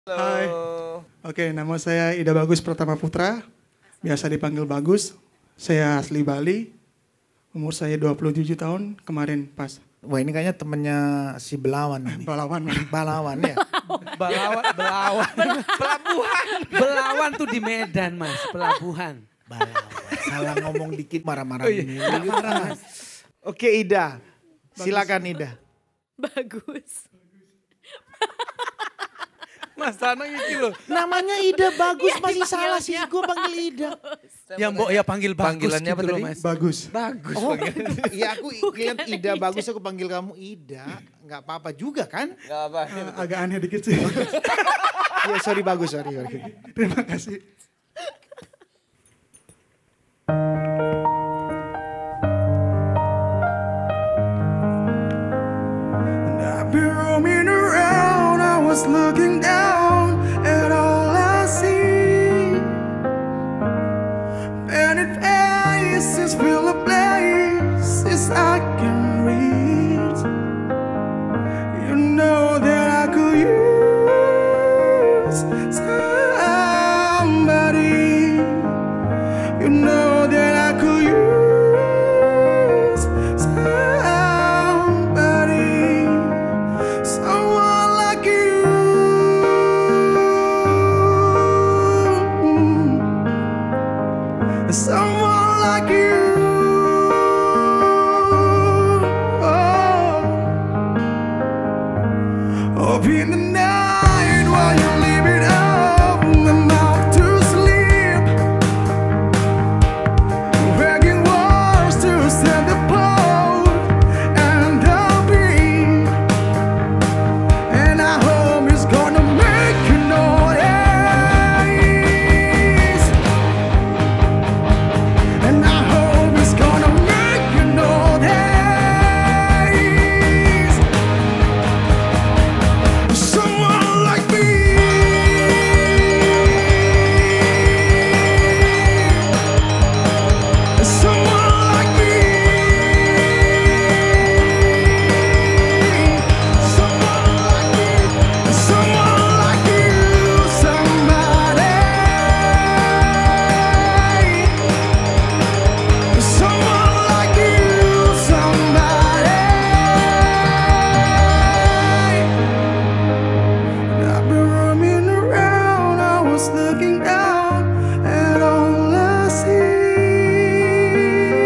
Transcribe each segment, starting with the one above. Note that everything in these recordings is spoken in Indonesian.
Hai, oke, nama saya Ida Bagus Pratama Putra, biasa dipanggil Bagus. Saya asli Bali, umur saya 27 tahun, kemarin pas. Wah ini kayaknya temennya si Belawan ini. Balawan. Balawan ya? Belawan. Belawan tuh di Medan mas, pelabuhan. Balawan. Salah ngomong dikit marah-marah. Oh, iya. Marah. Oke Ida, silakan Ida. Bagus. Mas Tanang itu loh. Namanya Ida Bagus masih salah sih, gue panggil Ida. Ya mbok ya panggil Bagus Panggilannya gitu apa loh tadi? mas. Bagus. Bagus. Oh, iya aku lihat Ida Bagus, aku panggil kamu Ida. Gak apa-apa juga kan? Gak apa. Agak aneh dikit sih. Iya sorry Bagus, sorry. Terima kasih. And I've been roaming around, I was looking down at all I see. Painted faces fill the places I can read. You know that I could use somebody. You know that I could use somebody, someone like you. Someone like you. Up in the night while you leave it up, I'm out to sleep. Begging words to stand apart and the beat. And I hope it's gonna make you notice. And I hope it's gonna make you notice. Someone like me. Someone like me. Someone like me. Someone like you. Somebody. Someone like you. Somebody. I've been roaming around, I was looking down at all I see.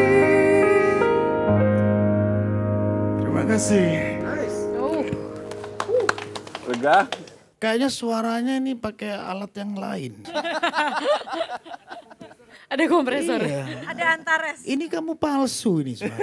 Terima kasih. Lega. Kayaknya suaranya ini pakai alat yang lain. Ada kompresor. Iya. Ada Antares. Ini kamu palsu ini suara.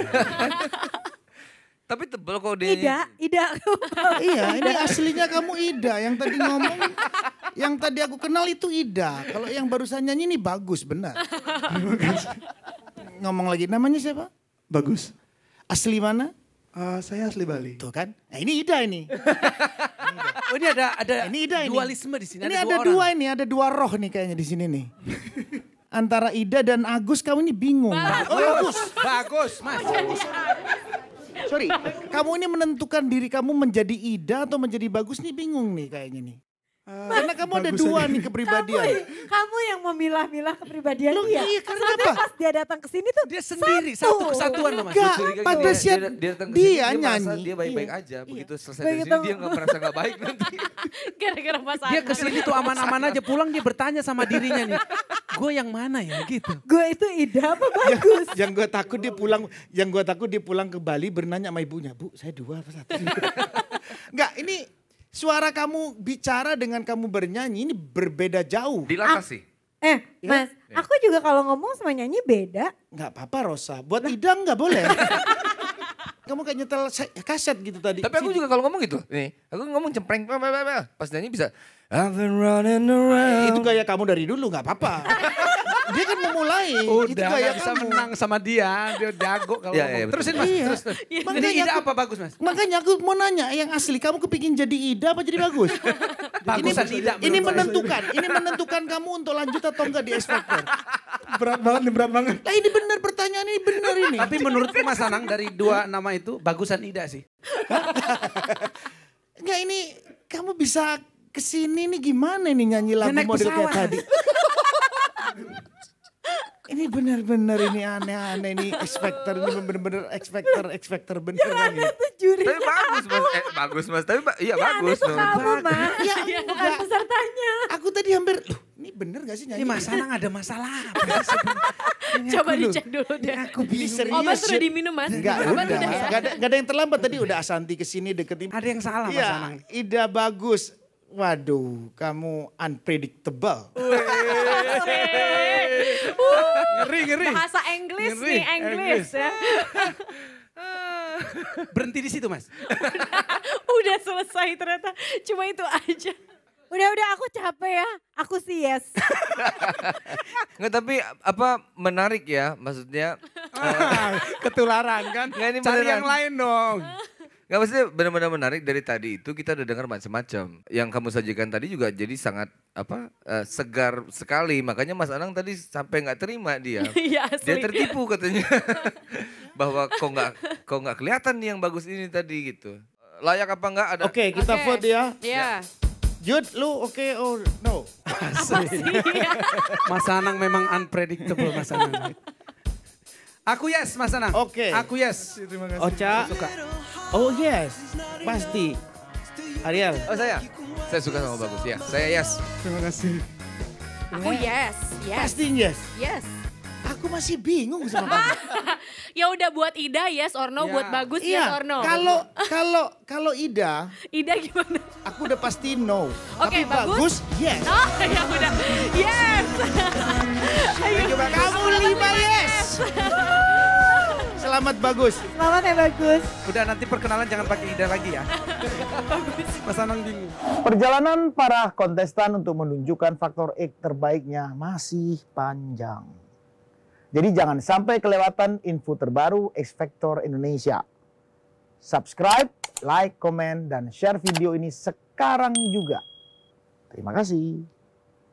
Tapi tebel kok dia. Ida. Iya, ini aslinya kamu Ida. Yang tadi ngomong, yang tadi aku kenal itu Ida. Kalau yang barusan nyanyi ini Bagus, benar. Ngomong lagi, namanya siapa? Bagus. Asli mana? Saya asli Bali. Tuh kan, nah ini Ida ini. Oh ini ada Ini Ida ini. dualisme di sini. Ini ada dua ini, ada dua roh nih kayaknya di sini nih. Antara Ida dan Agus kamu ini bingung. Oh Agus. Bagus mas. Sorry, kamu ini menentukan diri kamu menjadi Ida atau menjadi Bagus nih bingung nih kayaknya nih. Karena kamu ada Bagus dua aja. nih kepribadian. Kamu yang memilah-milah kepribadian Loh, dia. iya, karena Sampai apa? pas dia datang ke sini tuh Dia sendiri satu kesatuan loh mas. Enggak, Curiga pada gitu. siap Dia datang ke dia sini, merasa nyanyi. dia baik-baik Iya. aja. Begitu selesai Begitu. dari sini dia nggak merasa nggak baik nanti. Gara-gara pasangan. Dia kesini tuh aman-aman aja, pulang dia bertanya sama dirinya nih. Gue yang mana ya gitu. gue itu Ida apa Bagus? Yang gue takut dia pulang ke Bali bernanya sama ibunya, Bu saya dua apa satu? Enggak, ini suara kamu bicara dengan kamu bernyanyi ini berbeda jauh. Dilatasi. Mas, aku juga kalau ngomong sama nyanyi beda. Enggak apa-apa Rosa, buat Ida enggak boleh. Kamu kayak nyetel kaset gitu tadi. Tapi aku juga kalau ngomong gitu. Nih, aku ngomong cempreng. Pas nyanyi bisa. I've been running around. Itu gaya kamu dari dulu nggak apa-apa. Dia kan memulai. Itu Udah gaya gak bisa kamu. menang sama dia jago kalau Iya, ngomong. iya, betul. Terusin mas, Iya. terus. Jadi Makanya Ida aku- apa bagus mas? Makanya aku mau nanya, yang asli kamu kepingin jadi Ida apa jadi Bagus? Bagusan Ida. Ini menurut saya. menentukan kamu untuk lanjut atau enggak di X Factor. Berat banget nih, berat banget. Lah ini benar pertanyaan ini benar ini. Tapi menurutku Mas Anang dari dua nama itu bagusan Ida sih. Enggak ini kamu bisa kesini nih gimana nih nyanyi lagu naik model kayak pesawat. tadi. Ini benar-benar ini aneh-aneh ini X Factor ini benar-benar X Factor beneran ini. Tapi bagus mas, bagus mas. Tapi iya bagus. Itu kamu, Mas. Ya, Bukan enggak. pesertanya. Aku tadi hampir, loh, ini bener gak sih Ini nyanyi? Mas Anang ada masalah apa sih sebenarnya? Ini Coba aku loh. dicek dulu deh. Aku Ini bingung. serius. Obat Shit. sudah diminum Mas? Enggak, Obat udah. udah ya? Gak ada yang terlambat tadi udah Asanti kesini deketin. Ada yang salah Mas Iya, Anang. Ida bagus. Waduh, kamu unpredictable. Ngeri. Bahasa Inggris Ngeri, nih, Inggris ya. Berhenti di situ Mas. Udah selesai ternyata. Cuma itu aja. Udah aku capek ya. Aku sih yes. Nggak, tapi apa menarik ya maksudnya. Ketularan kan? Nggak, ini Cari beneran. yang lain dong. Nggak, maksudnya benar-benar menarik dari tadi itu kita udah dengar macam-macam. Yang kamu sajikan tadi juga jadi sangat segar sekali. Makanya Mas Anang tadi sampai nggak terima dia. Iya Dia asli. tertipu katanya. Bahwa kok nggak kelihatan nih yang bagus ini tadi gitu. Layak apa enggak ada. Oke, kita Oke. vote ya. Iya. Jude, lu oke or no? Mas Anang memang unpredictable Mas Anang. Aku yes Mas Anang. Oke. Aku yes. Ocha, Suka. oh yes, pasti. Ariel, Oh saya suka sama bagus ya. Saya yes. Terima kasih. Aku yes. pasti yes. Yes. Aku masih bingung sama kamu. Ya udah buat Ida yes or no, Ya. buat Bagus yes Iya, or no. kalau Ida, Ida gimana? aku udah pasti no. Oke, Tapi bagus. yes. Oh ya udah. Yes. Kamu 5 yes. Selamat bagus. Selamat ya Bagus. Udah nanti perkenalan jangan pakai Ida lagi ya. Mas Anang bingung. Perjalanan para kontestan untuk menunjukkan faktor X terbaiknya masih panjang. Jadi jangan sampai kelewatan info terbaru X Factor Indonesia. Subscribe, like, komen, dan share video ini sekarang juga. Terima kasih.